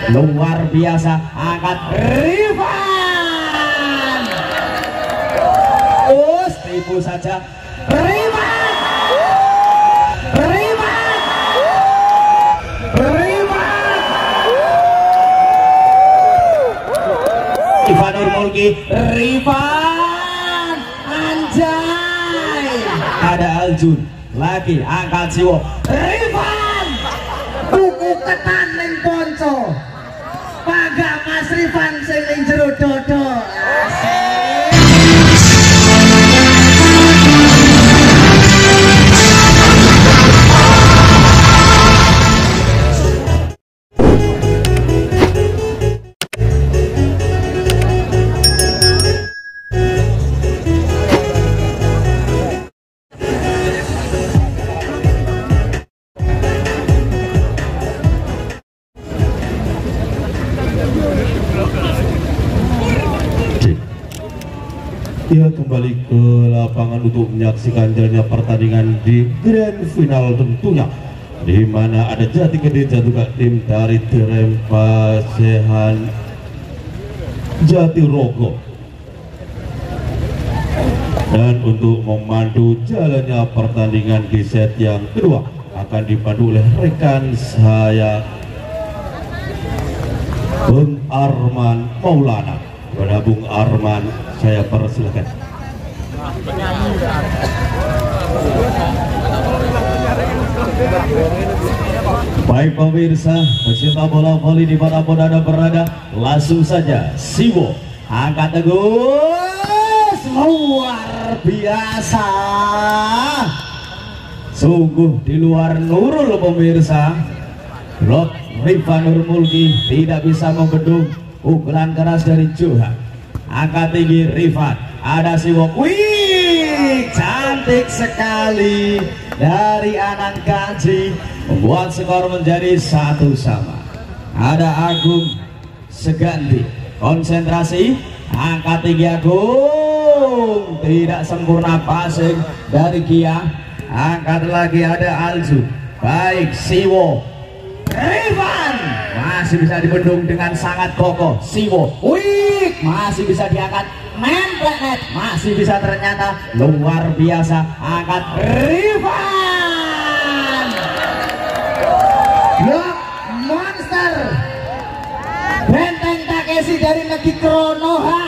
luar biasa, angkat Rifan. Tipu saja Rifan. Ivanur Mulki, Rifan, anjay. Ada Aljun lagi, angkat Siwo, Rifan. Tuku ketan ning ponco, pagak Mas Rifan sing ning jero dodo. Ia kembali ke lapangan untuk menyaksikan jalannya pertandingan di grand final tentunya, di mana ada Jati Gede juga tim dari Terempasehan Jatirogo. Dan untuk memandu jalannya pertandingan di set yang kedua akan dipandu oleh rekan saya Bung Arman Maulana. Kepada Bung Arman saya persilakan. Baik pemirsa, pecinta bola voli di mana pun Anda berada, langsung saja Siwo angkat tegus, luar biasa, sungguh di luar nurul pemirsa. Blok Rifanur Mulki tidak bisa membendung pukulan keras dari Johan. Angkat tinggi Rifan, ada Siwo, wih, cantik sekali dari Anang Kaji, membuat skor menjadi 1-1. Ada Agung Seganti, konsentrasi, angkat tinggi Agung, tidak sempurna passing dari Kia. Angkat lagi, ada Alju, baik Siwo, Rifan masih bisa dibendung dengan sangat kokoh. Siwo, wih, masih bisa diangkat, nempel, masih bisa, ternyata luar biasa. Angkat Rifan, blok monster Benteng Takeshi dari Negi Kronoha,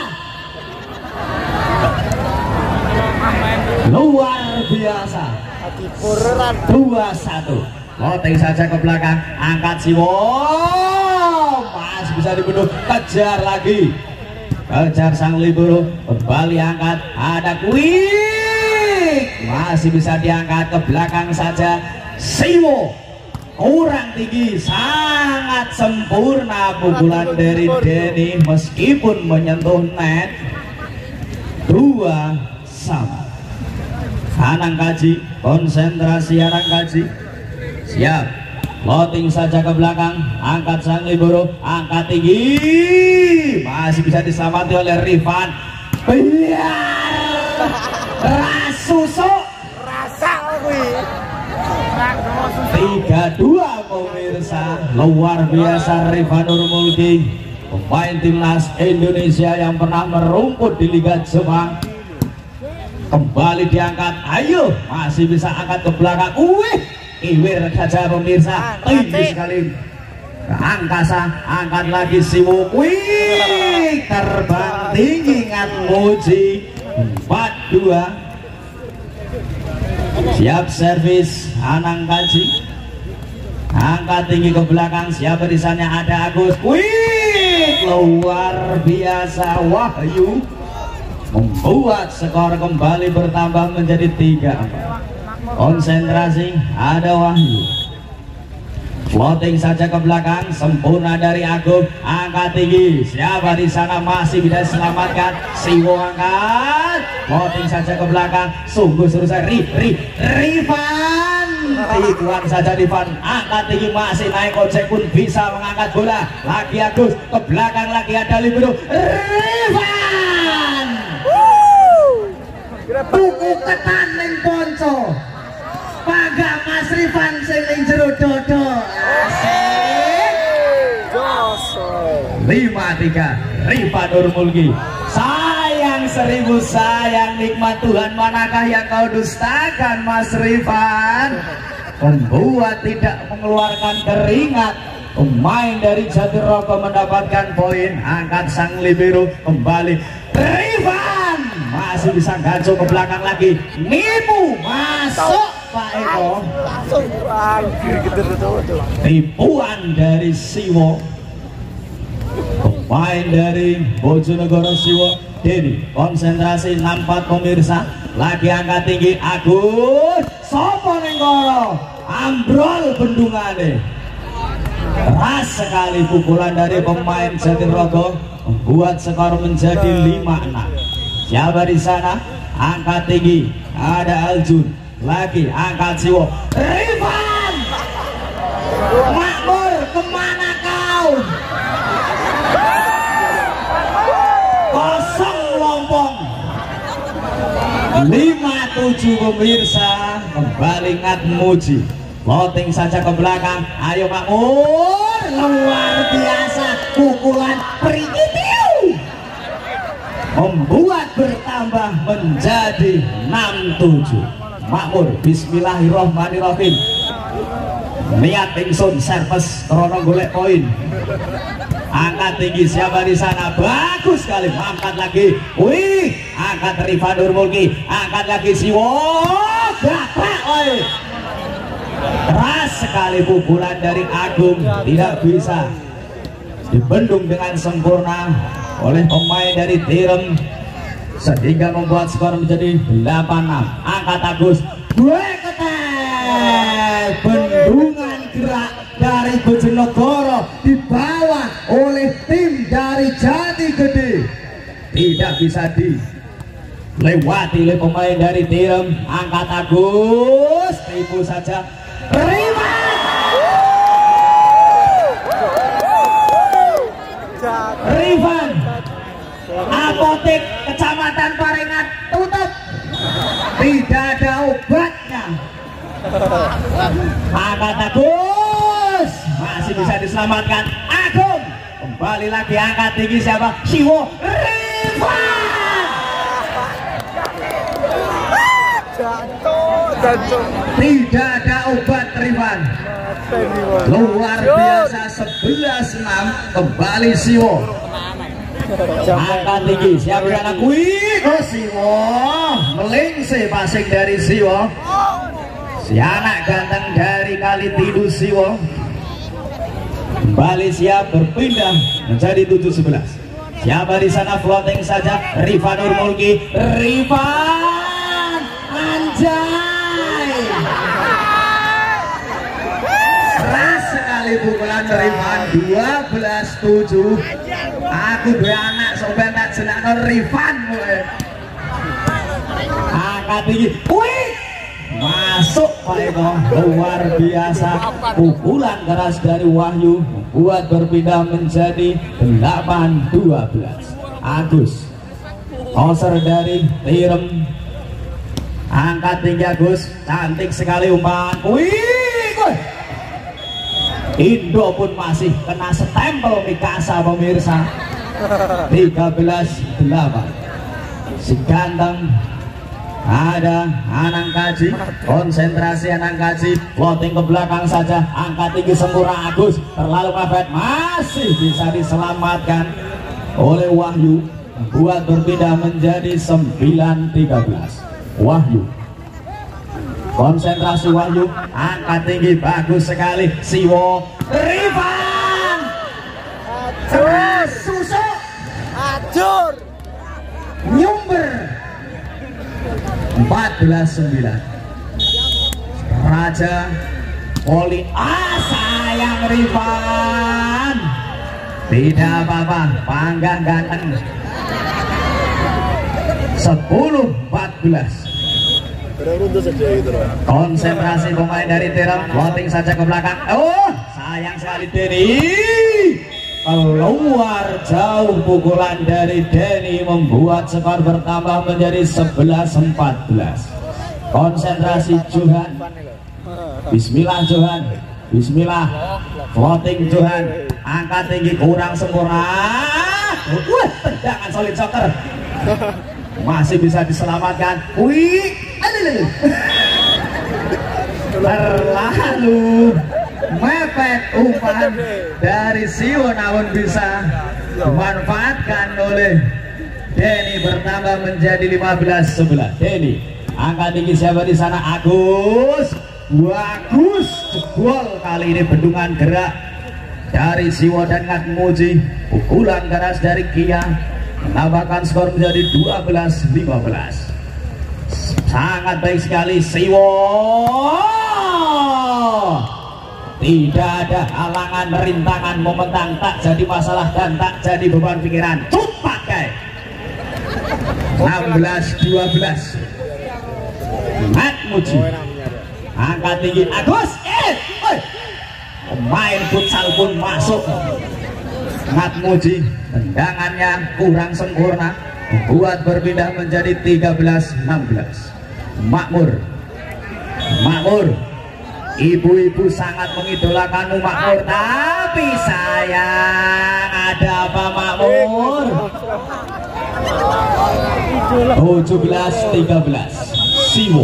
luar biasa. 2-1. Loting saja ke belakang, angkat Siwo, masih bisa dibendung, kejar lagi, kejar sang libero, kembali angkat, ada Quick, masih bisa diangkat ke belakang saja. Siwo kurang tinggi, sangat sempurna pukulan dari Denny meskipun menyentuh net. 2-2. Anang Kaji, konsentrasi Anang Kaji, siap, loting saja ke belakang, angkat sang libero, angkat tinggi, masih bisa diselamatkan oleh Rifan. Biar rasuso rasa 3-2 pemirsa, luar biasa. Rifanur Mulki, pemain timnas Indonesia yang pernah merumput di Liga Jepang, kembali diangkat, ayo, masih bisa angkat ke belakang, iwir saja pemirsa, tinggi sekali ke angkasa, angkat lagi Siwo, wih, terbang tinggi, ingat Moji. 4-2. Siap servis Anang Kaji, angkat tinggi ke belakang, siap barisannya, ada Agus, wih, luar biasa. Wahyu membuat skor kembali bertambah menjadi 3-4. Konsentrasi, ada Wahyu, floating saja ke belakang, sempurna dari Agung, angkat tinggi, siapa di sana, masih bisa selamatkan. Siwo angkat, floating saja ke belakang, sungguh seru saya. Rifan, tipuan saja Rifan, angkat tinggi, masih naik ojek pun bisa mengangkat bola. Lagi Agus, ke belakang lagi ada libero, Rifan, tuku ketan ning ponco, pagak Mas Rifan sing ning jero dodo. Asik. Jos. 5-3 Rifan Nurmulki. Sayang 1000 sayang, nikmat Tuhan manakah yang kau dustakan Mas Rifan? Membuat tidak mengeluarkan keringat. Pemain dari Jatirogo mendapatkan poin. Angkat sang libero kembali. Rifan masih bisa gancung ke belakang lagi. Nipu masuk Pak Eko. Tipuan dari Siwo. Pemain dari Bojonegoro Siwo. Dedi konsentrasi 64 pemirsa. Lagi angkat tinggi Agus. Sopo Nenggoro ambrol bendungane. Keras sekali pukulan dari pemain Jatirogo membuat skor menjadi 5-6. Siapa di sana? Angkat tinggi ada Aljun. Lagi angkat Siwo. Rifan Makmur, kemana kau? Kosong lompong. 5-7 pemirsa. Kembali Ngat Muji. Loting saja ke belakang. Ayo Makmur. Luar biasa pukulan Prigitiu membuat bertambah menjadi 6-7. Makmur. Bismillahirrohmanirrohim. Niat ingsun servis krono golek poin. Angkat tinggi siapa di sana? Bagus sekali. Angkat lagi. Wih, angkat Rifan Nurmulki. Angkat lagi Siwo. Gaprak, oi. Keras sekali pukulan dari Agung, tidak bisa dibendung dengan sempurna oleh pemain dari Tirem sehingga membuat skor menjadi 8-6. Angkat Agus. Gue ketek. Bendungan gerak dari Bojonegoro dibawa oleh tim dari Jati Gede. Tidak bisa dilewati oleh pemain dari Tirem. Angkat Agus. Tipu saja. Rifan apotek Kecamatan Parengan tutup, tidak ada obatnya. Angkat Agus masih bisa diselamatkan. Agung kembali lagi angkat tinggi siapa? Siwo. Rifan tidak ada obat Rifan. Luar biasa 11-6. Kembali Siwo. Angkat tinggi siapa yang akui? Oh Siwo. Melingsi passing dari Siwo. Si anak ganteng dari Kalitidu Siwo. Kembali siap berpindah menjadi 7-11. Siapa di sana? Floating saja Rifan Nurmulki. Rifan anjay. Keras sekali pukulan Rifan. 12-7. Aku dua anak sampai tak jenakno Rifan kowe. Angkat tinggi. Wih. Masuk Pak Eko. Luar biasa pukulan keras dari Wahyu membuat berpindah menjadi 8-12. Agus Oser dari Tirem. Angkat tinggi Agus. Cantik sekali umpan. Wih. Indo pun masih kena stempel Mikasa pemirsa. 13-8. Si ganteng ada Anang Kaji. Konsentrasi Anang Kaji. Floating ke belakang saja. Angkat tinggi sempurna Agus. Terlalu mepet. Masih bisa diselamatkan oleh Wahyu. Buat berpindah menjadi 9-13. Wahyu. Konsentrasi Wahyu. Angkat tinggi bagus sekali. Siwo. Rifan terus susuk acur nyumber. 14-9. Raja Poli. Sayang Rifan. Tidak apa-apa. Panggang ganteng. 10-14. Konsentrasi pemain dari Tirem. Floating saja ke belakang. Oh sayang sekali Denny. Keluar jauh pukulan dari Denny membuat skor bertambah menjadi 11-14. Konsentrasi Johan. Bismillah Johan. Bismillah. Floating Johan, angkat tinggi kurang sempurna. Tendangan solid soccer. Masih bisa diselamatkan. Wih, terlalu mepet umpan dari Siwo, namun bisa dimanfaatkan oleh Denny, bertambah menjadi 15-11. Denny, angkat tinggi siapa di sana? Agus. Bagus, jebol kali ini bendungan gerak dari Siwo dan Ngatmuji. Pukulan keras dari Kia menambahkan skor menjadi 12-15. Sangat baik sekali Siwo. Tidak ada halangan, rintangan, membentang, tak jadi masalah dan tak jadi beban pikiran. Cut pakai 16-12. Ngatmuji angkat tinggi Agus. Pemain futsal pun masuk. Ngatmuji, tendangannya kurang sempurna, membuat berpindah menjadi 13-16. Makmur, ibu-ibu sangat mengidolakanmu Makmur, tapi sayang, ada apa Makmur? 17-13. Siwo.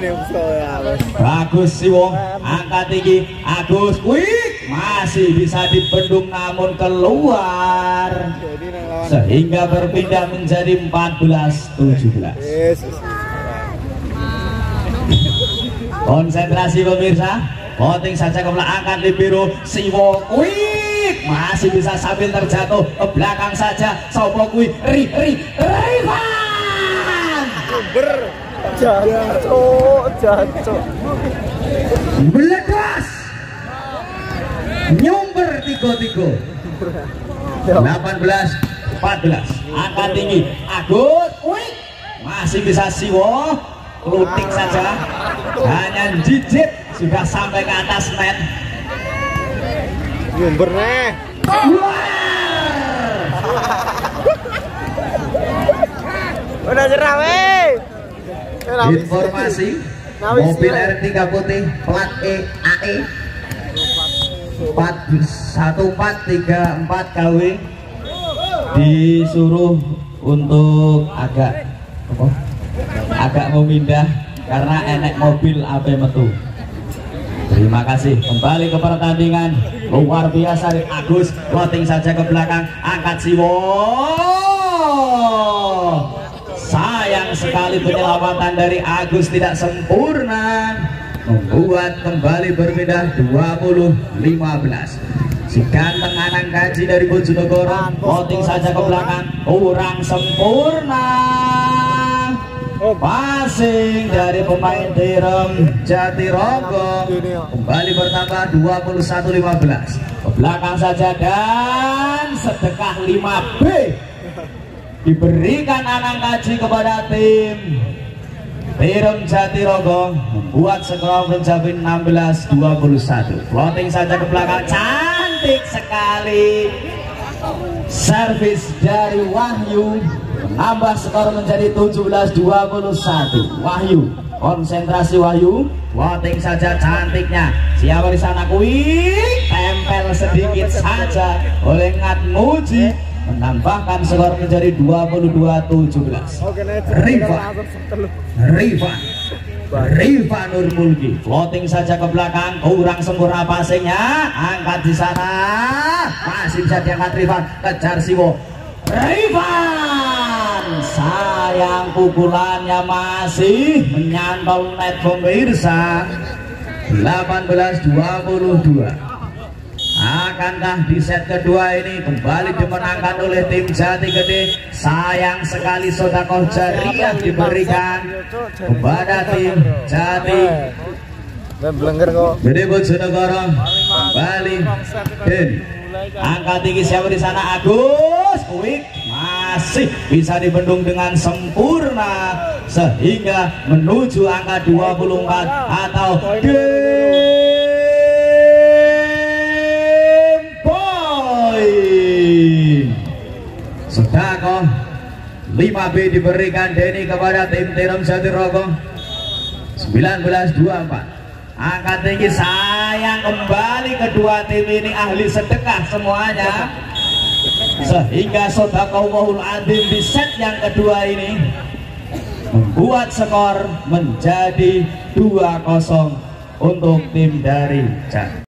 Bagus Siwo, angkat tinggi Agus. Wih, masih bisa dibendung namun keluar, sehingga berpindah menjadi 14-17. Konsentrasi pemirsa, voting saja ke belakang, angkat libero Siwo. Wih, masih bisa sambil terjatuh ke belakang saja. Sopo kui Rifan. Jatuh meledas, nyumber 3-3. 18-14. angkat tinggi Agus. Wih, masih bisa Siwo, luting saja, hanya jijit sudah sampai ke atas net. Nyumber nih. Udah cerah weh. Informasi mobil R3 putih plat AE 1434 KW disuruh untuk agak memindah karena enek mobil AP metu. Terima kasih. Kembali ke pertandingan, luar biasa dari Agus. Loting saja ke belakang, angkat Siwo. Sayang sekali penyelamatan dari Agus tidak sempurna, membuat kembali berpindah 20-15. Si ganteng Anang Kaji dari Bojonegoro, loting saja ke belakang, kurang sempurna. Passing dari pemain Tirem Jatirogo, kembali bertambah 21-15. Ke belakang saja dan sedekah 5B diberikan Anang Kaji kepada tim Tirem Jatirogo, membuat skor menjadi 16-21. Floating saja ke belakang, cantik sekali servis dari Wahyu, menambah skor menjadi 17-21. Wahyu, konsentrasi Wahyu, floating saja cantiknya. Siapa di sana? Kuih, tempel sedikit saja oleh Ngatmuji, menambahkan skor menjadi 22-17. Riva Nurmulki, floating saja ke belakang, kurang sempurna passingnya, angkat di sana, masih bisa diangkat Rifan, kejar Siwo. Rifan, sayang pukulannya masih menyantol net pemirsa. 18-22. Akankah di set kedua ini kembali dimenangkan oleh tim Jati Gede? Sayang sekali sodakoh jariah diberikan kepada tim Jati Gede Bojonegoro. Kembali dan angka tinggi siapa di sana? Agus. Wih, masih bisa dibendung dengan sempurna sehingga menuju angka 24 atau Sedako 5B diberikan Denny kepada tim Tirem Jatirogo. 19-24. Angkat tinggi sayang. sayang kembali kedua tim ini ahli sedekah semuanya, sehingga Shadaqallahul Adzim di set yang kedua ini membuat skor menjadi 2-0 untuk tim dari Jatim.